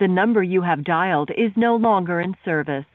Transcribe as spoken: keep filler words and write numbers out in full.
The number you have dialed is no longer in service.